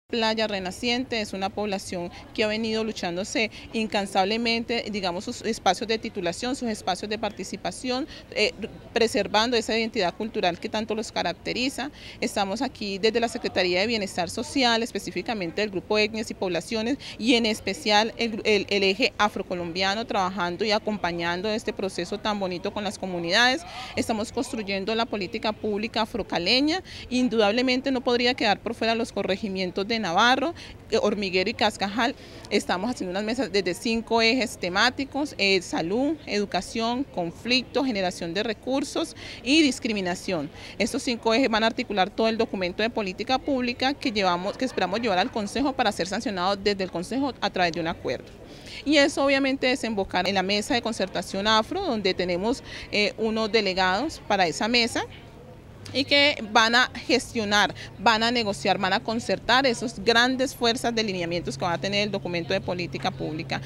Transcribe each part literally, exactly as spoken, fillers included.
Playa Renaciente es una población que ha venido luchándose incansablemente, digamos, sus espacios de titulación, sus espacios de participación, eh, preservando esa identidad cultural que tanto los caracteriza. Estamos aquí desde la Secretaría de Bienestar Social, específicamente del Grupo Etnias y Poblaciones, y en especial el, el, el eje afrocolombiano, trabajando y acompañando este proceso tan bonito con las comunidades. Estamos construyendo la política pública afrocaleña. Indudablemente no podría quedar por fuera los corregimientos de Navarro, Hormiguero y Cascajal. Estamos haciendo unas mesas desde cinco ejes temáticos: eh, salud, educación, conflicto, generación de recursos y discriminación. Estos cinco ejes van a articular todo el documento de política pública que, llevamos, que esperamos llevar al Consejo para ser sancionado desde el Consejo a través de un acuerdo. Y eso obviamente desembocar en la mesa de concertación afro, donde tenemos eh, unos delegados para esa mesa, y que van a gestionar, van a negociar, van a concertar esas grandes fuerzas de lineamientos que va a tener el documento de política pública.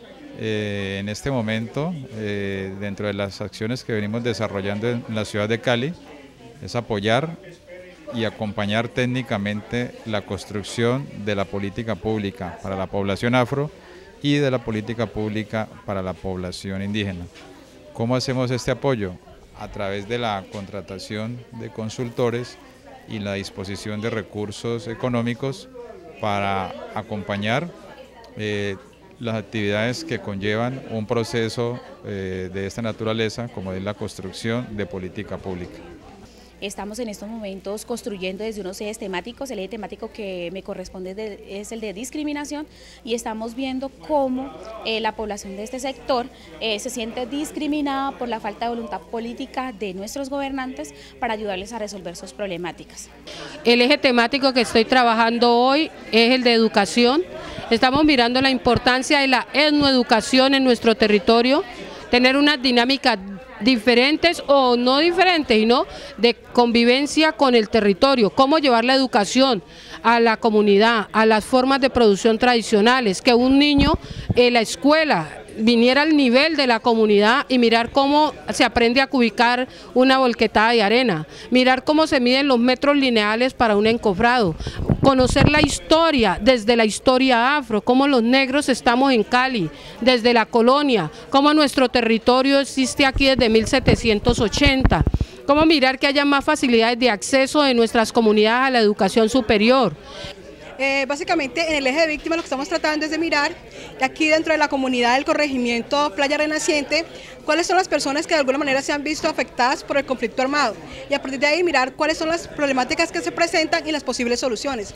Eh, en este momento, eh, dentro de las acciones que venimos desarrollando en la ciudad de Cali, es apoyar y acompañar técnicamente la construcción de la política pública para la población afro y de la política pública para la población indígena. ¿Cómo hacemos este apoyo? A través de la contratación de consultores y la disposición de recursos económicos para acompañar eh, las actividades que conllevan un proceso eh, de esta naturaleza, como es la construcción de política pública. Estamos en estos momentos construyendo desde unos ejes temáticos. El eje temático que me corresponde de, es el de discriminación, y estamos viendo cómo eh, la población de este sector eh, se siente discriminada por la falta de voluntad política de nuestros gobernantes para ayudarles a resolver sus problemáticas. El eje temático que estoy trabajando hoy es el de educación. Estamos mirando la importancia de la etnoeducación en nuestro territorio, tener una dinámica diferentes o no diferentes, sino de convivencia con el territorio, cómo llevar la educación a la comunidad, a las formas de producción tradicionales, que un niño en la escuela viniera al nivel de la comunidad y mirar cómo se aprende a cubicar una volquetada de arena, mirar cómo se miden los metros lineales para un encofrado, conocer la historia, desde la historia afro, cómo los negros estamos en Cali, desde la colonia, cómo nuestro territorio existe aquí desde mil setecientos ochenta, cómo mirar que haya más facilidades de acceso de nuestras comunidades a la educación superior. Eh, básicamente en el eje de víctimas lo que estamos tratando es de mirar aquí dentro de la comunidad del corregimiento Playa Renaciente cuáles son las personas que de alguna manera se han visto afectadas por el conflicto armado, y a partir de ahí mirar cuáles son las problemáticas que se presentan y las posibles soluciones.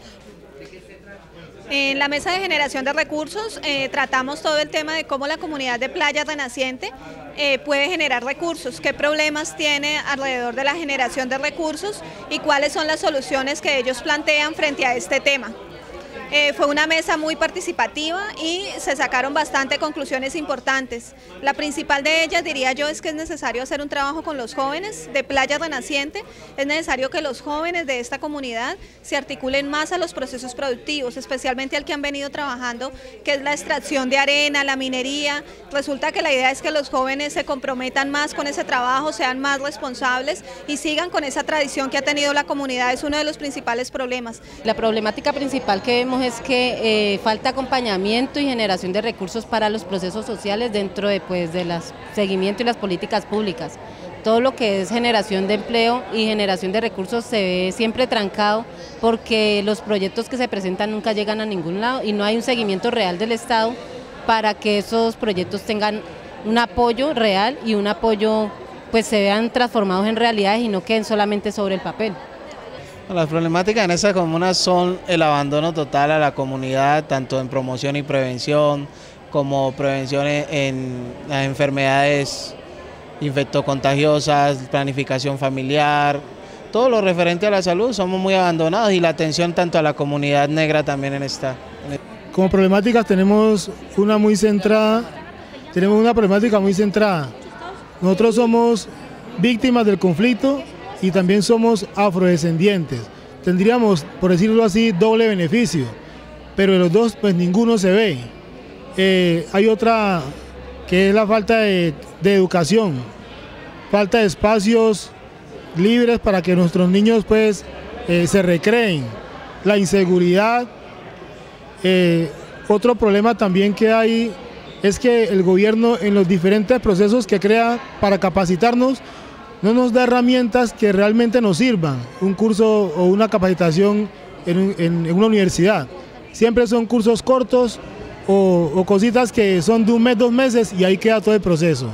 En la mesa de generación de recursos eh, tratamos todo el tema de cómo la comunidad de Playa Renaciente eh, puede generar recursos, qué problemas tiene alrededor de la generación de recursos y cuáles son las soluciones que ellos plantean frente a este tema. Eh, fue una mesa muy participativa y se sacaron bastante conclusiones importantes. La principal de ellas, diría yo, es que es necesario hacer un trabajo con los jóvenes de Playa Renaciente. Es necesario que los jóvenes de esta comunidad se articulen más a los procesos productivos, especialmente al que han venido trabajando, que es la extracción de arena, la minería. Resulta que la idea es que los jóvenes se comprometan más con ese trabajo, sean más responsables y sigan con esa tradición que ha tenido la comunidad. Es uno de los principales problemas. La problemática principal que vemos es que eh, falta acompañamiento y generación de recursos para los procesos sociales dentro de, pues, de las seguimiento y las políticas públicas. Todo lo que es generación de empleo y generación de recursos se ve siempre trancado porque los proyectos que se presentan nunca llegan a ningún lado y no hay un seguimiento real del Estado para que esos proyectos tengan un apoyo real y un apoyo, pues se vean transformados en realidades y no queden solamente sobre el papel. Las problemáticas en esa comuna son el abandono total a la comunidad, tanto en promoción y prevención, como prevención en las enfermedades infectocontagiosas, planificación familiar, todo lo referente a la salud. Somos muy abandonados y la atención tanto a la comunidad negra también en esta. Como problemáticas tenemos una muy centrada, tenemos una problemática muy centrada. Nosotros somos víctimas del conflicto y también somos afrodescendientes. Tendríamos, por decirlo así, doble beneficio, pero de los dos pues ninguno se ve. Eh, hay otra que es la falta de, de educación, falta de espacios libres para que nuestros niños pues eh, se recreen, la inseguridad Eh, otro problema también que hay es que el gobierno en los diferentes procesos que crea para capacitarnos no nos da herramientas que realmente nos sirvan, un curso o una capacitación en, en, en una universidad. Siempre son cursos cortos o, o cositas que son de un mes, dos meses y ahí queda todo el proceso.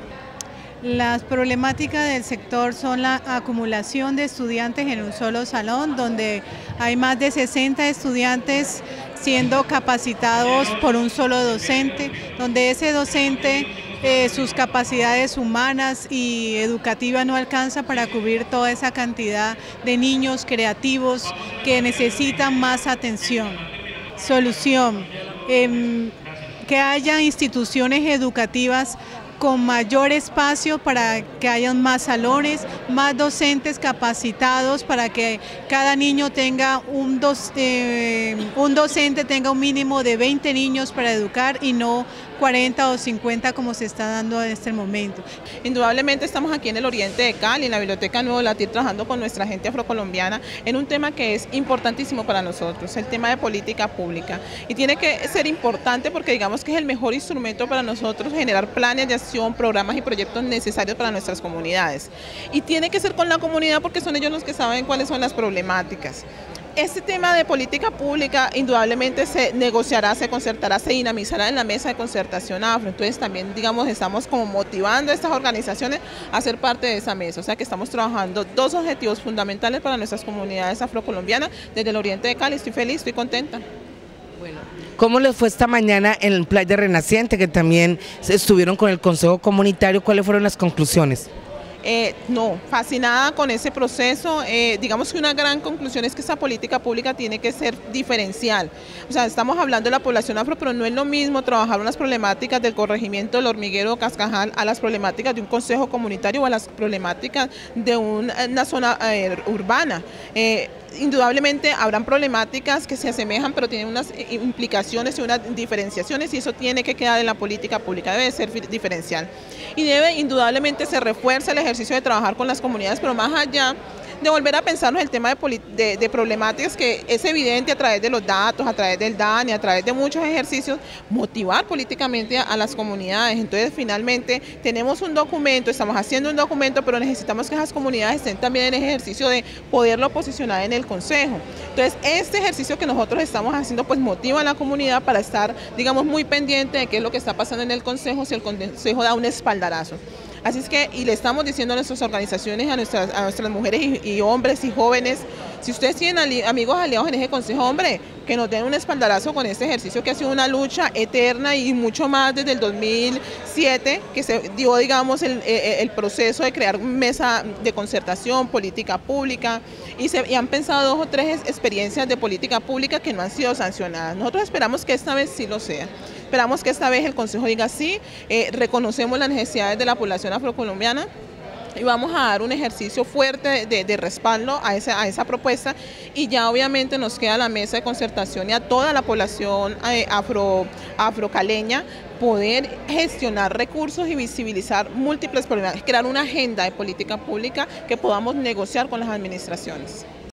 Las problemáticas del sector son la acumulación de estudiantes en un solo salón, donde hay más de sesenta estudiantes siendo capacitados por un solo docente, donde ese docente eh, sus capacidades humanas y educativas no alcanza para cubrir toda esa cantidad de niños creativos que necesitan más atención. Solución, eh, que haya instituciones educativas con mayor espacio para que hayan más salones, más docentes capacitados para que cada niño tenga un, dos, eh, un docente tenga un mínimo de veinte niños para educar y no cuarenta o cincuenta como se está dando en este momento. Indudablemente estamos aquí en el oriente de Cali, en la Biblioteca Nuevo Latir, trabajando con nuestra gente afrocolombiana en un tema que es importantísimo para nosotros, el tema de política pública. Y tiene que ser importante porque digamos que es el mejor instrumento para nosotros generar planes de acción, programas y proyectos necesarios para nuestras comunidades. Y tiene que ser con la comunidad porque son ellos los que saben cuáles son las problemáticas. Este tema de política pública indudablemente se negociará, se concertará, se dinamizará en la mesa de concertación afro. Entonces también, digamos, estamos como motivando a estas organizaciones a ser parte de esa mesa. O sea que estamos trabajando dos objetivos fundamentales para nuestras comunidades afrocolombianas desde el oriente de Cali. Estoy feliz, estoy contenta. Bueno, ¿cómo les fue esta mañana en Playa Renaciente, que también estuvieron con el Consejo Comunitario? ¿Cuáles fueron las conclusiones? Eh, no, fascinada con ese proceso. Eh, digamos que una gran conclusión es que esa política pública tiene que ser diferencial. O sea, estamos hablando de la población afro, pero no es lo mismo trabajar unas problemáticas del corregimiento del hormiguero Cascajal a las problemáticas de un consejo comunitario o a las problemáticas de un, una zona eh, urbana. Eh, Indudablemente habrán problemáticas que se asemejan, pero tienen unas implicaciones y unas diferenciaciones y eso tiene que quedar en la política pública, debe ser diferencial. Y debe indudablemente se refuerza el ejercicio de trabajar con las comunidades, pero más allá de volver a pensarnos el tema de, de, de problemáticas que es evidente a través de los datos, a través del D A N I, a través de muchos ejercicios, motivar políticamente a, a las comunidades. Entonces finalmente tenemos un documento, estamos haciendo un documento, pero necesitamos que esas comunidades estén también en el ejercicio de poderlo posicionar en el Consejo. Entonces este ejercicio que nosotros estamos haciendo pues motiva a la comunidad para estar, digamos, muy pendiente de qué es lo que está pasando en el Consejo, si el Consejo da un espaldarazo. Así es que, y le estamos diciendo a nuestras organizaciones, a nuestras, a nuestras mujeres y, y hombres y jóvenes, si ustedes tienen ali, amigos aliados en ese consejo, hombre, que nos den un espaldarazo con este ejercicio que ha sido una lucha eterna y mucho más desde el dos mil siete, que se dio, digamos, el, el proceso de crear mesa de concertación, política pública, y, se, y han pensado dos o tres experiencias de política pública que no han sido sancionadas. Nosotros esperamos que esta vez sí lo sea. Esperamos que esta vez el Consejo diga sí, eh, reconocemos las necesidades de la población afrocolombiana y vamos a dar un ejercicio fuerte de, de respaldo a esa, a esa propuesta y ya obviamente nos queda la mesa de concertación y a toda la población eh, afro, afrocaleña poder gestionar recursos y visibilizar múltiples problemas, crear una agenda de política pública que podamos negociar con las administraciones.